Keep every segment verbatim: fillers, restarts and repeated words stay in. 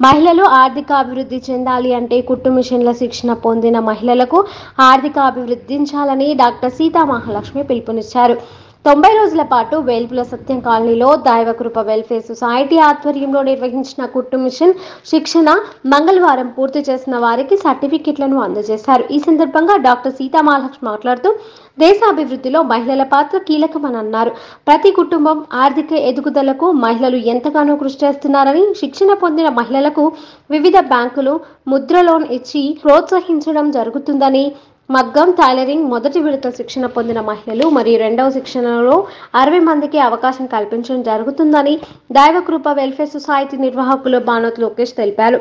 మహిళలు ఆర్థిక అభివృద్ధి చెందాలి అంటే కుట్టు మిషన్ల శిక్షణ పొందిన మహిళలకు ఆర్థిక అభివృద్ధించాలని డాక్టర్ సీతా మహాలక్ష్మి పిలుపునిచ్చారు. తొంభై రోజుల పాటు వేల్పుల సత్యం కాలనీలో దైవకృప వెల్ఫేర్ సొసైటీ ఆధ్వర్యంలో నిర్వహించిన కుట్టు మిషన్ శిక్షణ మంగళవారం పూర్తి చేసిన వారికి సర్టిఫికెట్లను అందజేశారు. ఈ సందర్భంగా డాక్టర్ సీతా మహాలక్ష్మి మాట్లాడుతూ దేశాభివృద్ధిలో మహిళల పాత్ర కీలకమని అన్నారు. ప్రతి కుటుంబం ఆర్థిక ఎదుగుదలకు మహిళలు ఎంతగానో కృషి చేస్తున్నారని, శిక్షణ పొందిన మహిళలకు వివిధ బ్యాంకులు ముద్ర లోన్ ఇచ్చి ప్రోత్సహించడం జరుగుతుందని, మగ్గం టైలరింగ్ మొదటి విడత శిక్షణ పొందిన మహిళలు మరియు రెండవ శిక్షణలో అరవై మందికి అవకాశం కల్పించడం జరుగుతుందని దైవకృప వెల్ఫేర్ సొసైటీ నిర్వాహకులు బానోత్ లోకేష్ తెలిపారు.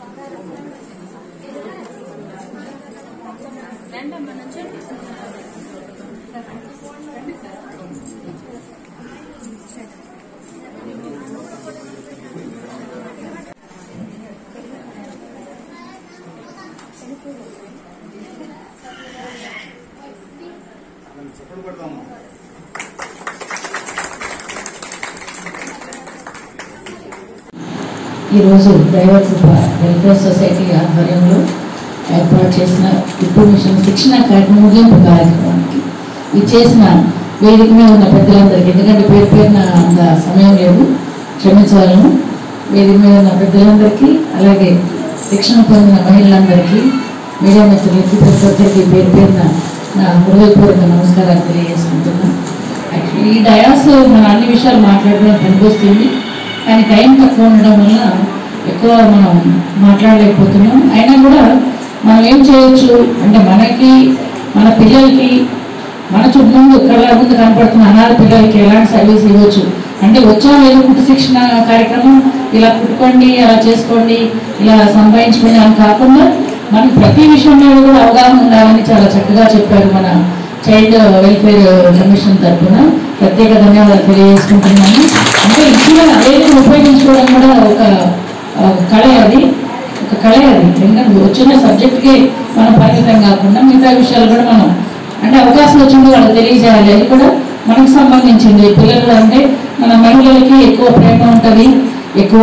ఈరోజు దైవకృప వెల్ఫేర్ సొసైటీ ఆధ్వర్యంలో ఏర్పాటు చేసిన కుట్టు మిషన్ శిక్షణ కార్యక్రమం ముగింపు కార్యక్రమానికి ఇది చేసిన వేదిక మీద ఉన్న పెద్దలందరికీ, ఎందుకంటే పేరు పేరున అంత సమయం లేదు, క్షమించగలను. వేదిక మీద ఉన్న పెద్దలందరికీ, అలాగే శిక్షణ పొందిన మహిళలందరికీ, మీడియా మిత్రులకి, ప్రతి ఒక్కరికి పేరు పేరున నా హృదయపూర్వక నమస్కారాలు తెలియజేసుకుంటున్నాను. యాక్చువల్లీ ఈ డయాస్ మన అన్ని విషయాలు మాట్లాడడం పనికొస్తుంది, కానీ టైం తక్కువ ఉండడం వల్ల ఎక్కువ మనం మాట్లాడలేకపోతున్నాం. అయినా కూడా మనం ఏం చేయొచ్చు అంటే, మనకి మన పిల్లలకి మన చుట్టూ ముందు కళ్ళ ముందు కనపడుతున్న అనాథ పిల్లలకి ఎలాంటి సర్వీస్ ఇవ్వచ్చు అంటే, వచ్చాం ఏదో కుట్టు శిక్షణ కార్యక్రమం ఇలా కుట్టుకోండి, అలా చేసుకోండి, ఇలా సంపాదించుకోండి అని కాకుండా మనకి ప్రతి విషయంలో కూడా అవగాహన ఉండాలని చాలా చక్కగా చెప్పారు మన చైల్డ్ వెల్ఫేర్ కమిషన్ తరఫున. ప్రత్యేక ధన్యవాదాలు తెలియజేసుకుంటున్నాను. అంటే ఇచ్చిన అదేవిధంగా ఉపయోగించుకోవడం కూడా ఒక కళ, అది ఒక కళ అది. ఎందుకంటే వచ్చిన సబ్జెక్ట్కి మనం పరిమితం కాకుండా మిగతా విషయాలు కూడా మనం అంటే అవకాశం వచ్చింది వాళ్ళకి తెలియజేయాలి. అది కూడా మనకు సంబంధించింది. పిల్లలు అంటే మన మహిళలకి ఎక్కువ ప్రేమ ఉంటుంది, ఎక్కువ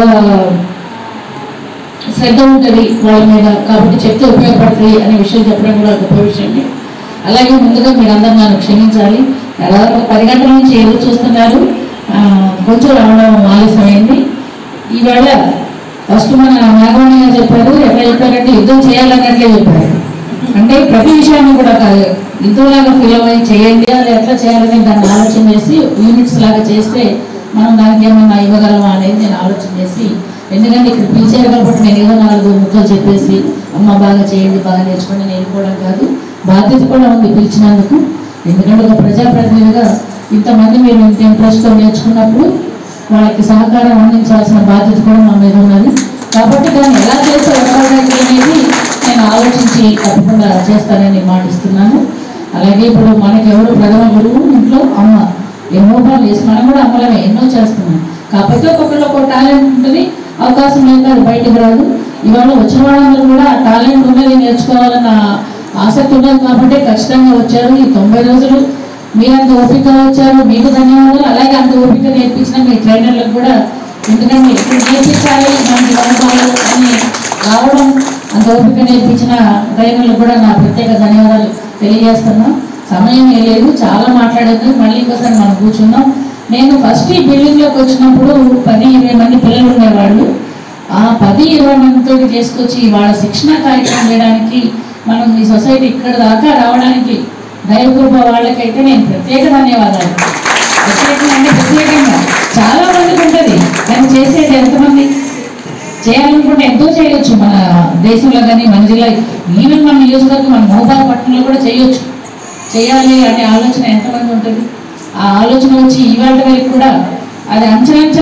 శ్రద్ధ ఉంటుంది వాళ్ళ మీద, కాబట్టి చెప్తే ఉపయోగపడుతుంది అనే విషయం చెప్పడం కూడా గొప్ప విషయం. అలాగే ముందుగా మీరు అందరూ నన్ను క్షమించాలి, దాదాపు పది గంటల నుంచి ఎదురు చూస్తున్నారు, కొంచెం రావడం ఆలస్యమైంది. ఈవేళ ఫస్ట్ మన నాగవాణి గారు చెప్పారు, ఎట్లా చెప్పారంటే యుద్ధం చేయాలన్నట్లే చెప్పారు. అంటే ప్రతి విషయాన్ని కూడా కాదు, యుద్ధంలాగా ఫీల్ అవ్వి చేయండి, అది ఎట్లా చేయాలని దాన్ని ఆలోచన చేసి యూనిట్స్ లాగా చేస్తే మనం దానికి ఏమన్నా ఇవ్వగలమా అనేది నేను ఆలోచన చేసి, ఎందుకంటే ఇక్కడ పిలిచారు కాబట్టి నేను ఏదో నాలుగు ముక్కలు చెప్పేసి అమ్మ బాగా చేయండి, బాగా నేర్చుకోండి నేను వెళ్ళిపోవడం కాదు, బాధ్యత కూడా ఉంది పిలిచినందుకు. ఎందుకంటే ఒక ప్రజాప్రతినిధిగా ఇంతమంది మీరు ఇంత ఇంట్రెస్ట్తో నేర్చుకున్నప్పుడు వాళ్ళకి సహకారం అందించాల్సిన బాధ్యత కూడా మా మీద ఉన్నది. కాబట్టి దాన్ని ఎలా చేస్తే ఉపయోగపడాలి అనేది నేను ఆలోచించి తప్పకుండా చేస్తానని మాటిస్తున్నాను. అలాగే ఇప్పుడు మనకి ఎవరు ప్రథమ గురువు ఇంట్లో అమ్మ, ఎన్నో పనులు చేసి మనం కూడా అమ్మలమే ఎన్నో చేస్తున్నాం. కాకపోతే ఒక్కొక్కరు ఒక టాలెంట్ ఉంటుంది, అవకాశం లేదు, అది బయటకు రాదు. ఇవాళ వచ్చిన వాళ్ళందరూ కూడా ఆ టాలెంట్ ఉన్నది నేర్చుకోవాలన్న ఆసక్తి ఉన్నది కాబట్టి ఖచ్చితంగా వచ్చారు. ఈ తొంభై రోజులు మీరంత ఓపిక వచ్చారు, మీకు ధన్యవాదాలు. అలాగే అంత ఓపిక నేర్పించిన మీ ట్రైనర్లకు కూడా, ఎందుకంటే ఇప్పుడు నేర్పించాలి మనకి అనుభవాలు అని రావడం, అంత ఓపిక నేర్పించిన ట్రైనర్లకు కూడా నా ప్రత్యేక ధన్యవాదాలు తెలియజేస్తున్నాం. సమయం లేదు, చాలా మాట్లాడేందుకు మళ్ళీ ఇంకోసారి మనం కూర్చున్నాం. నేను ఫస్ట్ ఈ బిల్డింగ్లోకి వచ్చినప్పుడు పది ఇరవై మంది పిల్లలు ఉండేవాళ్ళు. ఆ పది ఇరవై మందితో చేసుకొచ్చి వాళ్ళ శిక్షణ కార్యక్రమం చేయడానికి మనం ఈ సొసైటీ ఇక్కడ దాకా రావడానికి దైవకృప వాళ్ళకైతే నేను ప్రత్యేక ధన్యవాదాలు. ప్రత్యేకంగా అంటే ప్రత్యేకంగా చాలా మందికి ఉంటుంది, కానీ చేసేది ఎంతమంది? చేయాలనుకుంటే ఎంతో చేయొచ్చు మన దేశంలో కానీ మన జిల్లా, ఈవెన్ మన నియోజకవర్గం మన మహబూబాబాద్ పట్టణంలో కూడా చేయొచ్చు. చేయాలి అనే ఆలోచన ఎంతమంది ఉంటుంది? ఆ ఆలోచన వచ్చి ఇవాళ వరకు కూడా అది అంచనా